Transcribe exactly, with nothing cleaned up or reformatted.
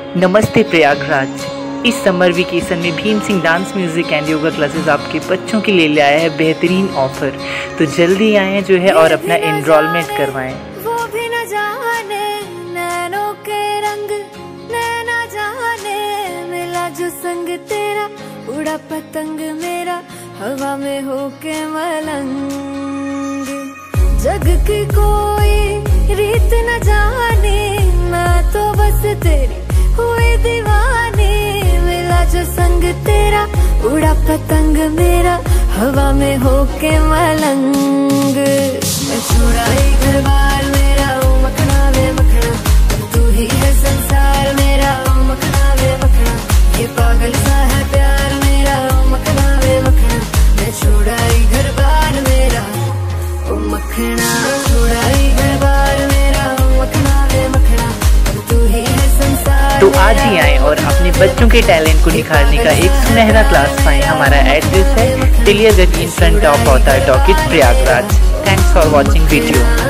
नमस्ते प्रयागराज। इस summer vacation में Bhim Singh dance music and yoga classes आपके बच्चों के लिए ले आया है बेहतरीन ऑफर। तो जल्दी आएँ जो है और अपना एनरोलमेंट करवाएं। वो भी न जाने नैनों के रंग, नैना जाने मिला जो संग तेरा, उड़ा पतंग मेरा हवा में होके मलंग। जग की कोई रीत न जाने, मैं तो बस तेरी हुई दीवानी। मिला जो संग तेरा, उड़ा पतंग मेरा हवा में होके मलंग। मैं छुड़ाई घर बार मेरा, ओ मखना वे मखना, तू ही है संसार मेरा, ओ मखना वे मखना। ये पागल सा है प्यार मेरा, ओ मखना वे मखना। मैं छुड़ाई घर बार मेरा, ओ मखना, छुड़ाई घर बार मेरा, ओ मखना वे मखना, तू ही है संसार। तो आज ही आएँ और अपने बच्चों के टैलेंट को निखारने का एक सुनहरा क्लास पाएं। हमारा एड्रेस है Teliarganj in front of Avtar talkies Prayagraj. Thanks for watching video.